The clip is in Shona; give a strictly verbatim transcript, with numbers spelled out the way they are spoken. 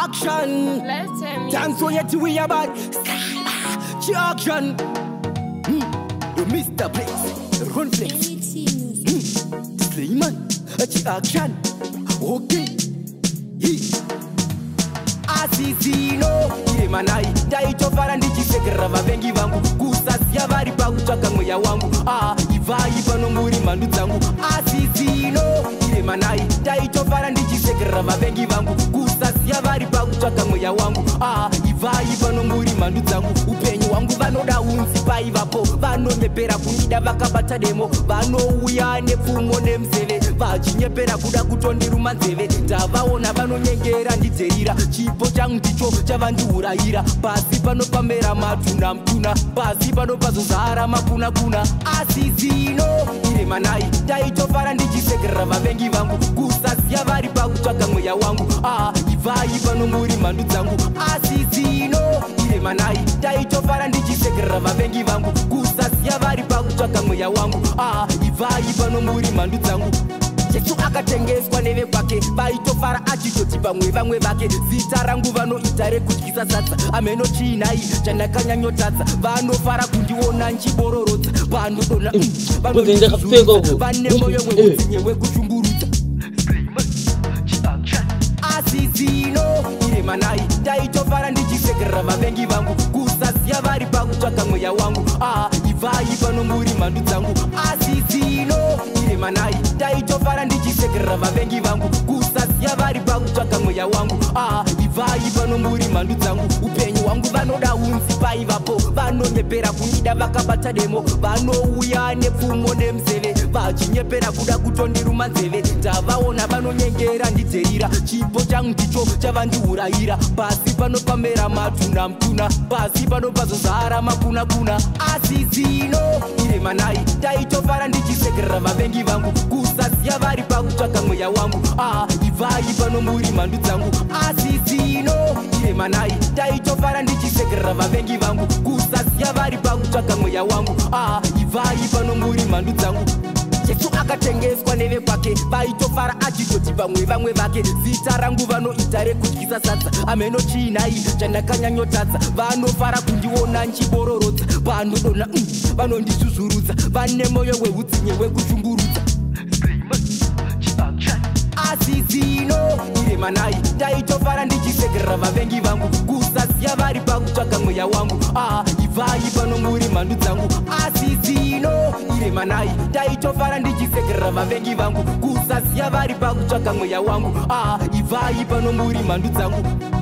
Action. Let's tell me. Dance so yet we about action. You Mister Place, Run Flex. Slayman, action. Okay. Asizino, ile manai Daito farandi chisekera vavengi vangu Kusasiya vari pakutsvaka mweya wangu Ah, ivai pano muri mhandu dzangu Asizino, ile manai Daito farandi chisekera vavengi vangu Kusasiya vari pakutsvaka mweya wangu Ah, ivai pano muri mhandu dzangu Upenyu wangu vanoda unzi paivapo Vanonyepera kundida vakabata demo Vanouya nepfumo nemzeve Vachinyepera kuda kutondiruma nzeve Ndavaona vanonyengera ndidzeira Chipo changu ndicho chavandiurayira Pasi panopamera matuna mtuna Pasi panopazozara makuna kuna Asizino, ile manai Daitofara ndichisekera vavengi vangu Kusasiya vari pakutsvaka mweya wangu Ah, ivai pano muri mhandu dzangu Asizino, ile manai Daitofara ndichisekera vavengi vangu Kusasiya vari pakutsvaka mweya wangu Ah, ivai pano muri mhandu dzangu Jesu akatengeswa neve kwake Vaitofara achitoti pamwe vamwe vake Zita rangu vanoita rekutyisa sadza Ameno chinai chandakanyanyotadza Vanofara kundiona nchibororodza Vanodona vanodizuzurudza Vane moyo wekudzinye wekushungurudza Asizino, ile manai Daitofara ndichisekera vavengi vangu Kusasiya vari pakutsvaka mweya wangu Ah, ivai pano muri mhandu dzangu Asizino, ile manai Daitofara ndichisekera vavengi vangu Kusasiya vari pakutsvaka mweya wangu Ah, ivai pano muri mhandu dzangu Upenyu wangu vanoda unzi paivapo Vanonyepera kundida vakabata demo Vanouya nepfumo nemzeve Vachinyepera kuda kutondiruma nzeve Ndavaona vanonyengera ndidzeira Chipo changu ndicho chavandiurayira Pasi panopamera matuna mtuna Pasi panopazozara makuna kuna Asizino, ile manai Daitofara ndichisekera vavengi vangu Kusasiya vari pakutsvaka mweya wangu Ah, ivai pano muri mhandu dzangu Asizino, ile manai Daitofara ndichisekera vavengi vangu Kusasiya vari pakutsvaka mweya wangu Ah, ivai pano muri mhandu dzangu Jesu akatengeswa neve kwake Vaitofara achitoti pamwe vamwe vake Zita rangu vanoita rekutyisa sadza Ameno chinai chandakanyanyotadza Vanofara kundiona nchibororodza Vanodona mm, vanondizuzurudza Vane moyo weudzinye wekushungurudza Asizino, ile manai Daitofara ndichisekera vavengi vangu Kusasiya vari pakutsvaka mweya wangu Ah, ivai pano muri mhandu dzangu Asizino, ile manai Daitofara ndichisekera vavengi vangu Kusasiya vari pakutsvaka mweya wangu Ah, ivai pano muri mhandu dzangu